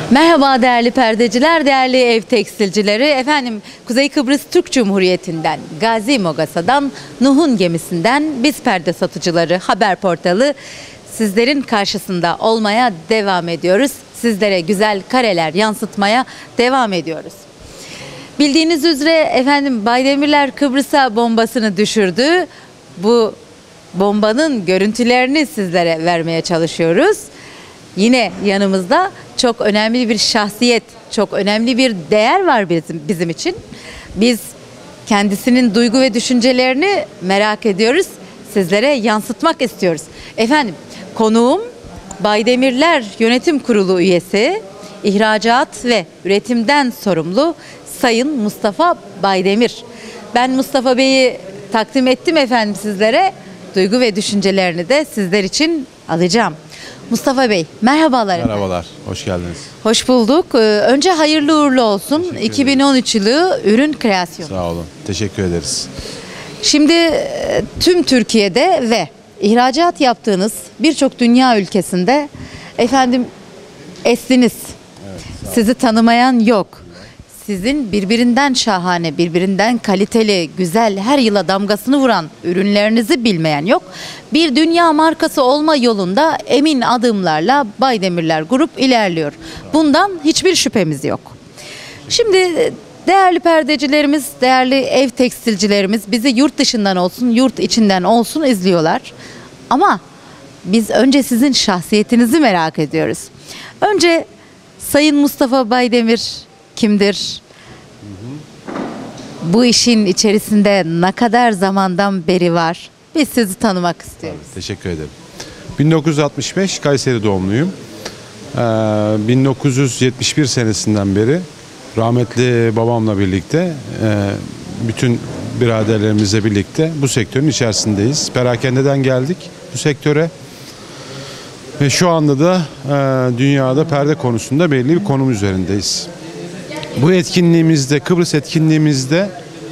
Merhaba değerli perdeciler, değerli ev tekstilcileri. Efendim Kuzey Kıbrıs Türk Cumhuriyeti'nden, Gazi Mogasa'dan, Nuh'un gemisinden biz perde satıcıları haber portalı sizlerin karşısında olmaya devam ediyoruz. Sizlere güzel kareler yansıtmaya devam ediyoruz. Bildiğiniz üzere efendim Baydemirler Kıbrıs'a bombasını düşürdü. Bu bombanın görüntülerini sizlere vermeye çalışıyoruz. Yine yanımızda çok önemli bir şahsiyet, çok önemli bir değer var bizim için. Biz kendisinin duygu ve düşüncelerini merak ediyoruz. Sizlere yansıtmak istiyoruz. Efendim konuğum Baydemirler Yönetim Kurulu üyesi, ihracat ve üretimden sorumlu Sayın Mustafa Baydemir. Ben Mustafa Bey'i takdim ettim efendim sizlere. Duygu ve düşüncelerini de sizler için alacağım. Mustafa Bey, merhabalar. Merhabalar, hoş geldiniz. Hoş bulduk. Önce hayırlı uğurlu olsun. 2013 yılı ürün kreasyonu. Sağ olun, teşekkür ederiz. Şimdi tüm Türkiye'de ve ihracat yaptığınız birçok dünya ülkesinde efendim estiniz. Evet, sizi tanımayan yok. Sizin birbirinden şahane, birbirinden kaliteli, güzel, her yıla damgasını vuran ürünlerinizi bilmeyen yok. Bir dünya markası olma yolunda emin adımlarla Baydemirler Grup ilerliyor. Bundan hiçbir şüphemiz yok. Şimdi değerli perdecilerimiz, değerli ev tekstilcilerimiz bizi yurt dışından olsun, yurt içinden olsun izliyorlar. Ama biz önce sizin şahsiyetinizi merak ediyoruz. Önce Sayın Mustafa Baydemir kimdir? Bu işin içerisinde ne kadar zamandan beri var? Biz sizi tanımak istiyoruz. Teşekkür ederim. 1965 Kayseri doğumluyum. 1971 senesinden beri rahmetli babamla birlikte bütün biraderlerimizle birlikte bu sektörün içerisindeyiz. Perakendeden geldik bu sektöre. Ve şu anda da dünyada perde konusunda belli bir konum üzerindeyiz. Bu etkinliğimizde, Kıbrıs etkinliğimizde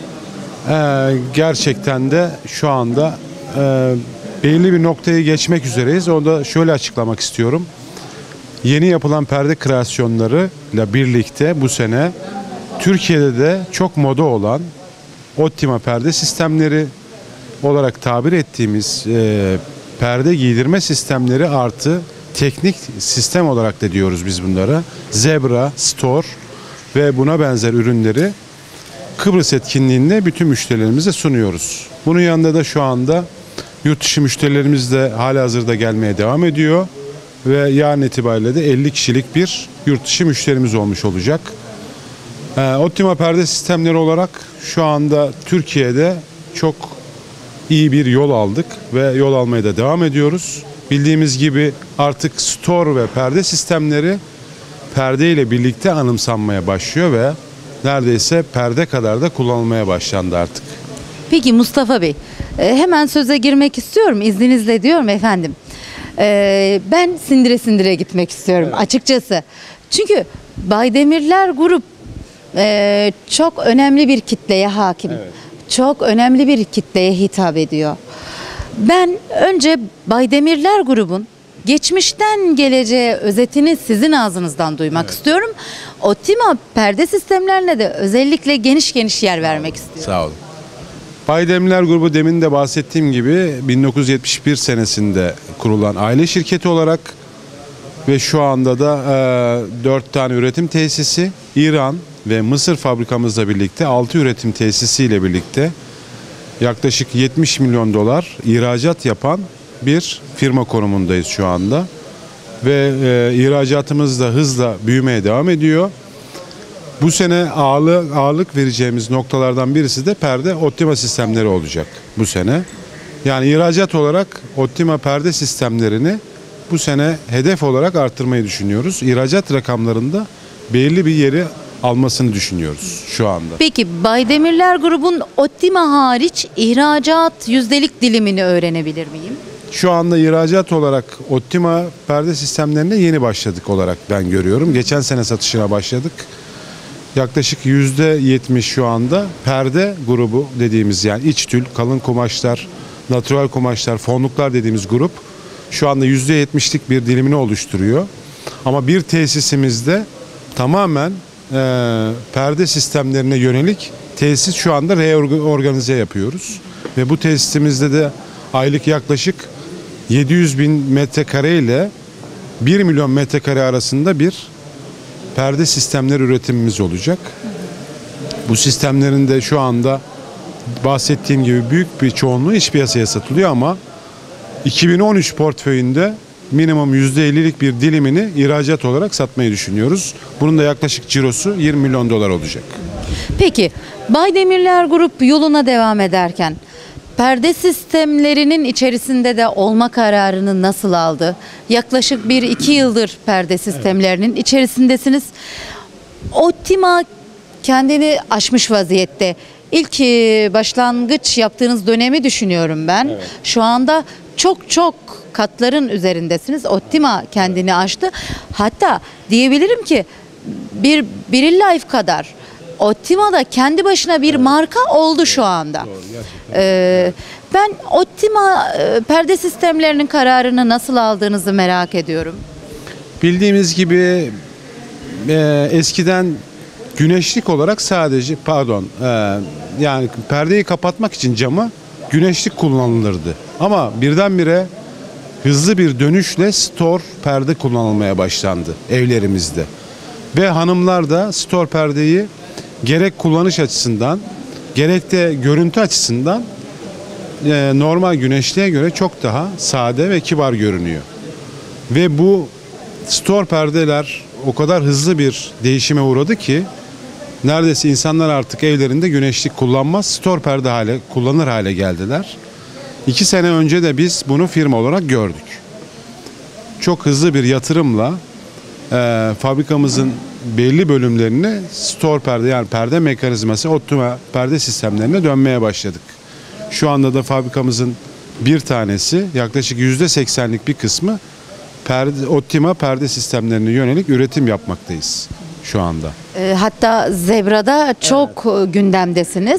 gerçekten de şu anda belli bir noktayı geçmek üzereyiz. Onu da şöyle açıklamak istiyorum. Yeni yapılan perde kreasyonlarıyla birlikte bu sene Türkiye'de de çok moda olan Optima perde sistemleri olarak tabir ettiğimiz perde giydirme sistemleri artı teknik sistem olarak da diyoruz biz bunlara. Zebra, Store ve buna benzer ürünleri Kıbrıs etkinliğinde bütün müşterilerimize sunuyoruz. Bunun yanında da şu anda yurt dışı müşterilerimiz de halihazırda gelmeye devam ediyor. Ve yarın itibariyle de 50 kişilik bir yurt dışı müşterimiz olmuş olacak. Optima perde sistemleri olarak şu anda Türkiye'de çok iyi bir yol aldık ve yol almaya da devam ediyoruz. Bildiğimiz gibi artık store ve perde sistemleri perde ile birlikte anımsanmaya başlıyor ve neredeyse perde kadar da kullanılmaya başlandı artık. Peki Mustafa Bey, hemen söze girmek istiyorum. İzninizle diyorum efendim. Ben sindire sindire gitmek istiyorum açıkçası. Çünkü Baydemirler Grup çok önemli bir kitleye hakim. Evet. Çok önemli bir kitleye hitap ediyor. Ben önce Baydemirler Grubun geçmişten geleceğe özetini sizin ağzınızdan duymak istiyorum. Optima perde sistemlerine de özellikle geniş geniş yer vermek istiyorum. Sağ olun. Baydemirler Grubu demin de bahsettiğim gibi 1971 senesinde kurulan aile şirketi olarak ve şu anda da 4 tane üretim tesisi, İran ve Mısır fabrikamızla birlikte 6 üretim tesisiyle birlikte yaklaşık 70 milyon dolar ihracat yapan bir firma konumundayız şu anda. Ve ihracatımız da hızla büyümeye devam ediyor. Bu sene ağırlık vereceğimiz noktalardan birisi de perde Optima sistemleri olacak bu sene. Yani ihracat olarak Optima perde sistemlerini bu sene hedef olarak arttırmayı düşünüyoruz. İhracat rakamlarında belirli bir yeri almasını düşünüyoruz şu anda. Peki Baydemirler Grubun Optima hariç ihracat yüzdelik dilimini öğrenebilir miyim? Şu anda ihracat olarak Optima perde sistemlerine yeni başladık olarak ben görüyorum. Geçen sene satışına başladık. Yaklaşık %70 şu anda perde grubu dediğimiz yani iç tül, kalın kumaşlar, natural kumaşlar, fonluklar dediğimiz grup şu anda %70'lik bir dilimini oluşturuyor. Ama bir tesisimizde tamamen perde sistemlerine yönelik tesis şu anda reorganize yapıyoruz. Ve bu tesisimizde de aylık yaklaşık 700 bin metrekare ile 1 milyon metrekare arasında bir perde sistemleri üretimimiz olacak. Bu sistemlerin de şu anda bahsettiğim gibi büyük bir çoğunluğu iç piyasaya satılıyor ama 2013 portföyünde minimum %50'lik bir dilimini ihracat olarak satmayı düşünüyoruz. Bunun da yaklaşık cirosu 20 milyon dolar olacak. Peki Baydemirler Grup yoluna devam ederken perde sistemlerinin içerisinde de olma kararını nasıl aldı? Yaklaşık 1-2 yıldır perde sistemlerinin içerisindesiniz. Optima kendini aşmış vaziyette. İlk başlangıç yaptığınız dönemi düşünüyorum ben. Evet. Şu anda çok katların üzerindesiniz. Optima kendini aştı. Hatta diyebilirim ki bir Life kadar Optima da kendi başına bir marka oldu şu anda. Ben Optima perde sistemlerinin kararını nasıl aldığınızı merak ediyorum. Bildiğimiz gibi eskiden güneşlik olarak sadece yani perdeyi kapatmak için camı güneşlik kullanılırdı. Ama birdenbire hızlı bir dönüşle store perde kullanılmaya başlandı evlerimizde. Ve hanımlar da store perdeyi gerek kullanış açısından gerek de görüntü açısından normal güneşliğe göre çok daha sade ve kibar görünüyor. Ve bu store perdeler o kadar hızlı bir değişime uğradı ki neredeyse insanlar artık evlerinde güneşlik kullanmaz, store perde kullanır hale geldiler. 2 sene önce de biz bunu firma olarak gördük. Çok hızlı bir yatırımla fabrikamızın belli bölümlerini store perde yani perde mekanizması, Optima perde sistemlerine dönmeye başladık. Şu anda da fabrikamızın bir tanesi yaklaşık %80'lik bir kısmı Optima perde sistemlerine yönelik üretim yapmaktayız şu anda. Hatta Zebra'da çok gündemdesiniz.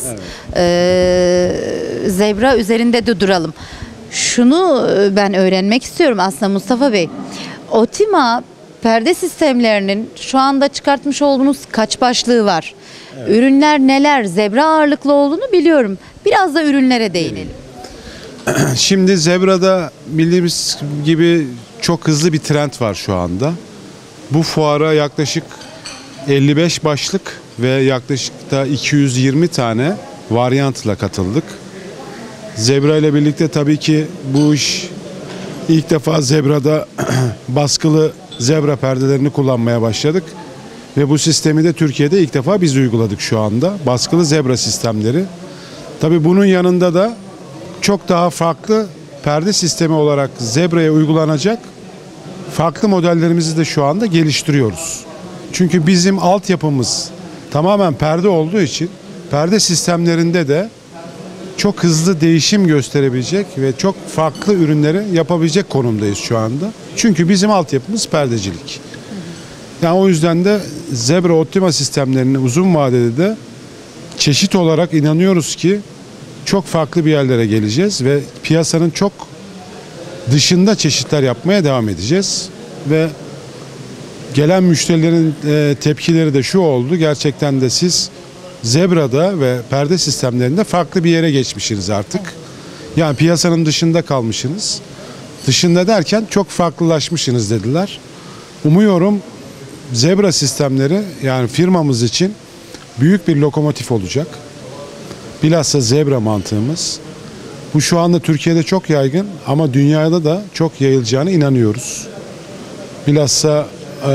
Evet. Zebra üzerinde de duralım. Şunu ben öğrenmek istiyorum aslında Mustafa Bey. Optima perde sistemlerinin şu anda çıkartmış olduğunuz kaç başlığı var? Evet. Ürünler neler? Zebra ağırlıklı olduğunu biliyorum. Biraz da ürünlere değinelim. Şimdi Zebra'da bildiğimiz gibi çok hızlı bir trend var şu anda. Bu fuara yaklaşık 55 başlık ve yaklaşık da 220 tane varyantla katıldık. Zebra ile birlikte tabii ki bu iş ilk defa Zebra'da baskılı Zebra perdelerini kullanmaya başladık. Ve bu sistemi de Türkiye'de ilk defa biz uyguladık şu anda. Baskılı Zebra sistemleri. Tabii bunun yanında da çok daha farklı perde sistemi olarak Zebra'ya uygulanacak farklı modellerimizi de şu anda geliştiriyoruz. Çünkü bizim altyapımız tamamen perde olduğu için perde sistemlerinde de çok hızlı değişim gösterebilecek ve çok farklı ürünleri yapabilecek konumdayız şu anda. Çünkü bizim altyapımız perdecilik. Yani o yüzden de Zebra Optima sistemlerini uzun vadede de çeşit olarak inanıyoruz ki çok farklı bir yerlere geleceğiz ve piyasanın çok dışında çeşitler yapmaya devam edeceğiz. Ve gelen müşterilerin tepkileri de şu oldu. Gerçekten de siz Zebra'da ve perde sistemlerinde farklı bir yere geçmişsiniz artık. Yani piyasanın dışında kalmışsınız. Dışında derken çok farklılaşmışsınız dediler. Umuyorum Zebra sistemleri yani firmamız için büyük bir lokomotif olacak. Bilhassa Zebra mantığımız. Bu şu anda Türkiye'de çok yaygın ama dünyada da çok yayılacağına inanıyoruz. Bilhassa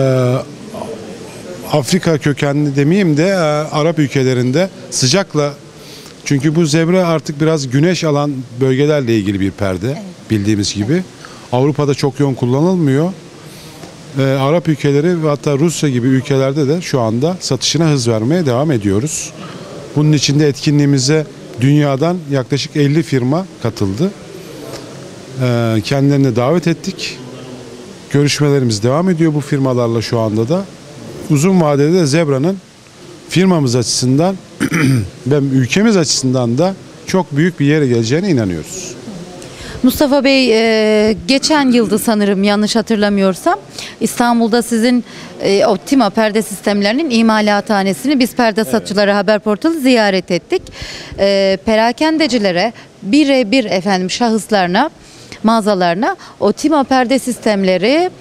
Afrika kökenli demeyeyim de Arap ülkelerinde sıcakla, çünkü bu Zebra artık biraz güneş alan bölgelerle ilgili bir perde, evet, bildiğimiz gibi. Avrupa'da çok yoğun kullanılmıyor. Arap ülkeleri ve hatta Rusya gibi ülkelerde de şu anda satışına hız vermeye devam ediyoruz. Bunun için de etkinliğimize dünyadan yaklaşık 50 firma katıldı. Kendilerini davet ettik. Görüşmelerimiz devam ediyor bu firmalarla şu anda da. Uzun vadede de Zebra'nın firmamız açısından ve ülkemiz açısından da çok büyük bir yere geleceğine inanıyoruz. Mustafa Bey, geçen yıldı sanırım, yanlış hatırlamıyorsam, İstanbul'da sizin Optima perde sistemlerinin imalathanesini biz Perde Satıcıları Haber Portalı ziyaret ettik. Perakendecilere birebir efendim şahıslarına, mağazalarına Optima perde sistemleri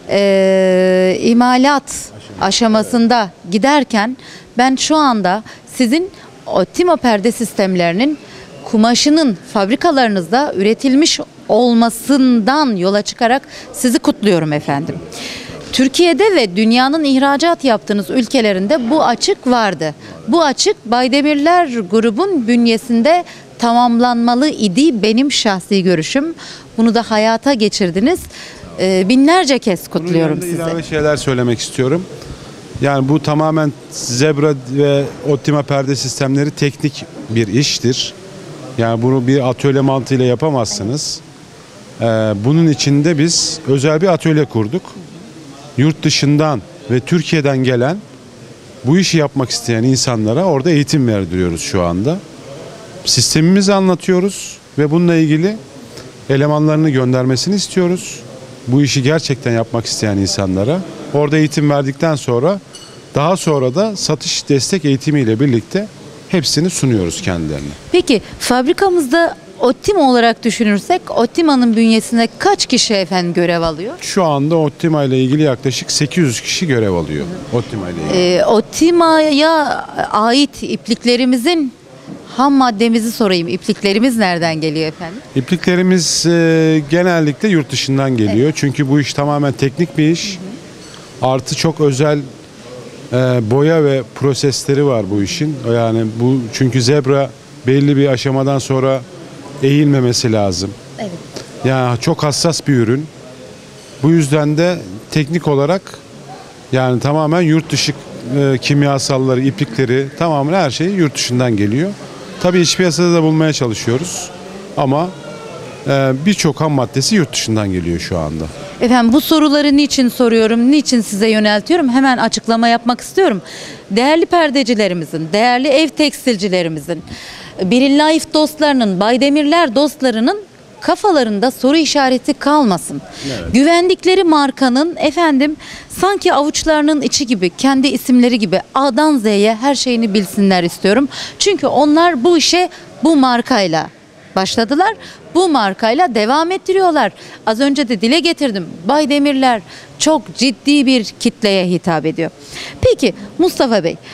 imalat aşamasında giderken ben şu anda sizin Optima perde sistemlerinin kumaşının fabrikalarınızda üretilmiş olmasından yola çıkarak sizi kutluyorum efendim. Türkiye'de ve dünyanın ihracat yaptığınız ülkelerinde bu açık vardı. Bu açık Baydemirler grubun bünyesinde tamamlanmalı idi, benim şahsi görüşüm. Bunu da hayata geçirdiniz. Binlerce kez kutluyorum sizi. İlave şeyler söylemek istiyorum. Yani bu tamamen Zebra ve Optima perde sistemleri teknik bir iştir. Yani bunu bir atölye mantığıyla yapamazsınız. Bunun için de biz özel bir atölye kurduk. Yurt dışından ve Türkiye'den gelen bu işi yapmak isteyen insanlara orada eğitim verdiriyoruz şu anda. Sistemimizi anlatıyoruz ve bununla ilgili elemanlarını göndermesini istiyoruz. Bu işi gerçekten yapmak isteyen insanlara orada eğitim verdikten sonra daha sonra da satış destek eğitimiyle birlikte hepsini sunuyoruz kendilerine. Peki fabrikamızda Optima olarak düşünürsek Optima'nın bünyesinde kaç kişi efendim görev alıyor? Şu anda Optima ile ilgili yaklaşık 800 kişi görev alıyor. Optima ile ilgili. Optima'ya ait ipliklerimizin ham maddemizi sorayım. İpliklerimiz nereden geliyor efendim? İpliklerimiz genellikle yurt dışından geliyor. Evet. Çünkü bu iş tamamen teknik bir iş. Artı çok özel boya ve prosesleri var bu işin. Yani bu çünkü zebra belli bir aşamadan sonra eğilmemesi lazım. Evet. Yani çok hassas bir ürün. Bu yüzden de teknik olarak yani tamamen yurt dışı kimyasalları, iplikleri, tamamen her şey yurt dışından geliyor. Tabii iç piyasada da bulmaya çalışıyoruz. Ama birçok ham maddesi yurt dışından geliyor şu anda. Efendim bu soruları niçin soruyorum, niçin size yöneltiyorum? Hemen açıklama yapmak istiyorum. Değerli perdecilerimizin, değerli ev tekstilcilerimizin, Birinlife dostlarının, Baydemirler dostlarının kafalarında soru işareti kalmasın. Evet. Güvendikleri markanın efendim sanki avuçlarının içi gibi, kendi isimleri gibi A'dan Z'ye her şeyini bilsinler istiyorum. Çünkü onlar bu işe bu markayla başladılar. Bu markayla devam ettiriyorlar. Az önce de dile getirdim. Baydemirler çok ciddi bir kitleye hitap ediyor. Peki Mustafa Bey,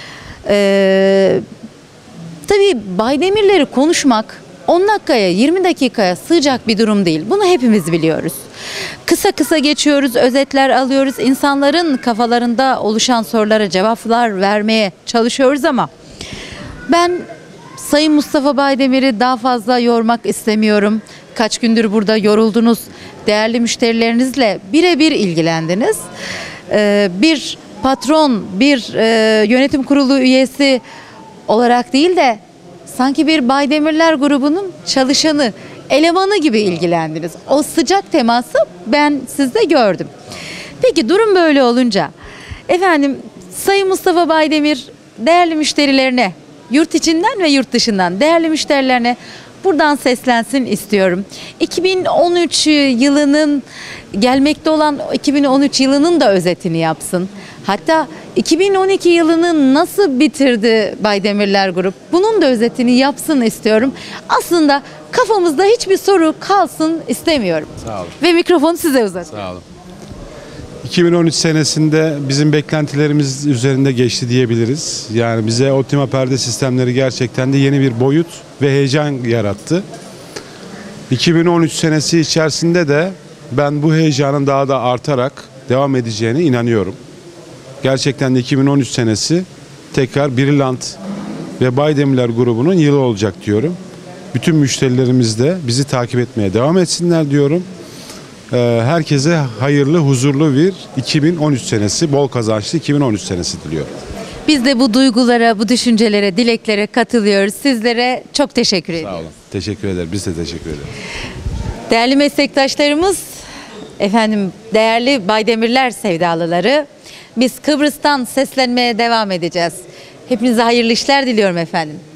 tabii Baydemirleri konuşmak 10 dakikaya 20 dakikaya sığacak bir durum değil. Bunu hepimiz biliyoruz. Kısa kısa geçiyoruz, özetler alıyoruz. İnsanların kafalarında oluşan sorulara cevaplar vermeye çalışıyoruz ama ben Sayın Mustafa Baydemir'i daha fazla yormak istemiyorum. Kaç gündür burada yoruldunuz. Değerli müşterilerinizle birebir ilgilendiniz. Bir patron, bir yönetim kurulu üyesi olarak değil de sanki bir Baydemirler grubunun çalışanı, elemanı gibi ilgilendiniz. O sıcak teması ben sizde gördüm. Peki durum böyle olunca efendim Sayın Mustafa Baydemir değerli müşterilerine, yurt içinden ve yurt dışından değerli müşterilerine buradan seslensin istiyorum. 2013 yılının gelmekte olan 2013 yılının da özetini yapsın. Hatta 2012 yılını nasıl bitirdi Baydemirler Grup? Bunun da özetini yapsın istiyorum. Aslında kafamızda hiçbir soru kalsın istemiyorum. Sağ olun. Ve mikrofonu size uzatıyorum. Sağ olun. 2013 senesinde bizim beklentilerimiz üzerinde geçti diyebiliriz. Yani bize Optima perde sistemleri gerçekten de yeni bir boyut ve heyecan yarattı. 2013 senesi içerisinde de ben bu heyecanın daha da artarak devam edeceğine inanıyorum. Gerçekten de 2013 senesi tekrar Brilliant ve Baydemirler grubunun yılı olacak diyorum. Bütün müşterilerimiz de bizi takip etmeye devam etsinler diyorum. Herkese hayırlı, huzurlu bir 2013 senesi, bol kazançlı 2013 senesi diliyorum. Biz de bu duygulara, bu düşüncelere, dileklere katılıyoruz. Sizlere çok teşekkür ediyoruz. Sağ olun. Teşekkür ederim. Biz de teşekkür ederiz. Değerli meslektaşlarımız, efendim değerli Baydemirler sevdalıları, biz Kıbrıs'tan seslenmeye devam edeceğiz. Hepinize hayırlı işler diliyorum efendim.